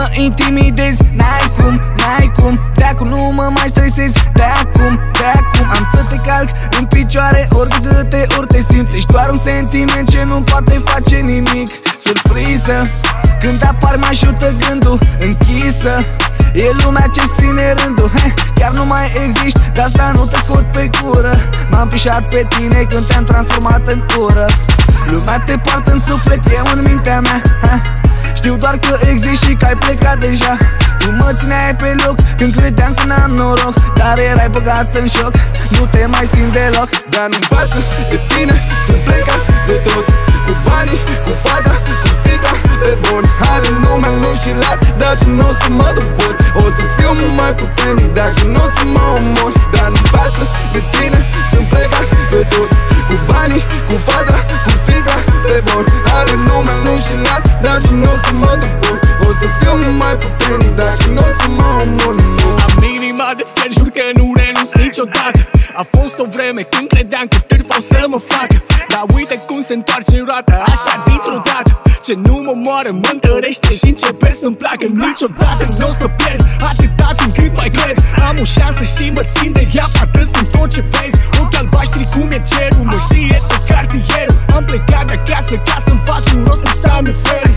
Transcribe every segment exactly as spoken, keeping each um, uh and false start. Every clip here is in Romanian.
mă intimidezi, n-ai cum, n-ai cum. De-acum nu mă mai stresezi, de-acum, de-acum am să te calc în picioare ori de câte ori te simți. Ești doar un sentiment ce nu poate face nimic. Surpriză, când apar mă ajută gândul închisă. E lumea ce-ți ține rândul, he, chiar nu mai existi, de asta nu te scot pe gură. M-am pișat pe tine când te-am transformat în ură. Lumea te poartă în suflet, eu în mintea mea, he. Știu doar că existi și că ai plecat deja. Tu mă țineai pe loc când credeam că n-am noroc, dar erai băgat în șoc, nu te mai simt deloc. Dar nu-mi pasă de tine, sunt plecat de tot. Cu banii, cu fata, cu sticla de bun. Are lumea înșelat, dar tu n-o să mă dupăr. O să fiu mult mai puternic dacă n-o să mă omor. Dar nu-mi pasă de tine, sunt plecat de tot. Cu banii, cu fata, cu sticla de bun. Are lumea înșelat, dar tu n-o să mă dupăr. O să fiu mult mai puternic dacă n-o să mă omor. Am inima de fier, jur că nu renunț niciodată. A fost o vreme când credeam că târfă o să mă facă, dar uite cum se întoarce roata, așa dintr-o dată. Ce nu mă moară mă întărește și începe să-mi placă. Niciodată n-o să pierd, atâta timp cât mai cred. Am o șansă și mă țin de ea, poate sunt tot ce vezi. Ochi albaștri cum e cerul, mă știe tot cartierul. Am plecat de acasă ca să-mi fac un rost în stame feri.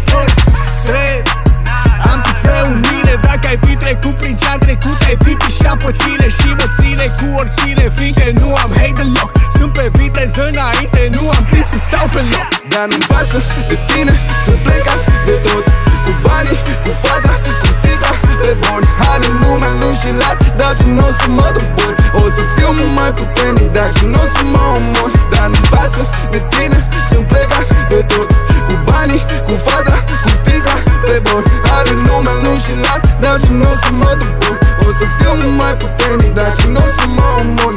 Stres, am tu greu în mine. Dacă ai fi trecut prin ce-am trecut, ai fi pișat pe tine și mă ține cu oricine, fiindcă nu am hate deloc. Sunt pe viteză înainte, nu am timp să stau pe loc. Dar nu-mi pasă de tine, sunt plecat de tot. Cu banii, cu fata, cu sticla de bun. Are lumea înșelat, dar tu n-o să mă dupăr. O să fiu mult mai puternic dacă n-o să mă omor. Dar nu-mi pasă de tine, sunt plecat de tot. Cu banii, cu fata, cu sticla de bun. Are lumea înșelat, dar tu n-o să mă dupăr. O să fiu mult mai puternic dacă n-o să mă omor.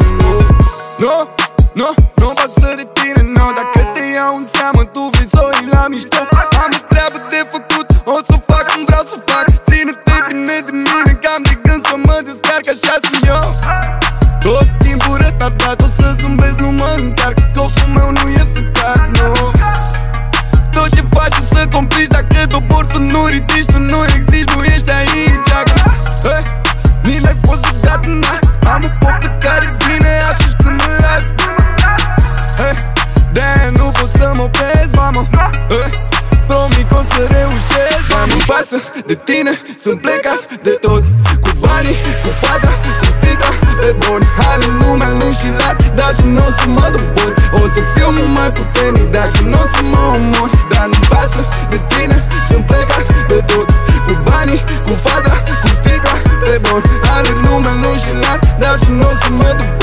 No, no, nu-mi pasă de tine, no. Dacă te iau în seamă, tu vrei să o iei la mișto. Am o treabă de făcut, o să o fac cum vreau să o fac. Ține-te bine de mine, că am de gând să mă descarc, așa sunt eu. Tot timpul retardat, o să zâmbesc, nu mă încarc. Scopul meu nu e să cad, no. Tot ce faci e să complici, dacă dobor tu nu ridici, tu nu existi, nu ești aici. Hey, nici n-ai fost dat în ea. Am o poftă care vine atunci când mă las. Hey, de-aia nu pot să mă opresc, mamă. Hey, promit că o să reușesc. Dar nu-mi pasă de tine, sunt plecat de tot. Cu banii, cu fata, cu sticla de bun. Are lumea înșelat, dar tu n-o să mă dupăr. O să fiu mult mai puternic dacă n-o să mă omor. Dar nu-mi pasă de tine, sunt plecat de tot. Cu banii, cu fata, cu sticla de bun. Are lumea înșelat, dar tu n-o să mă dupăr.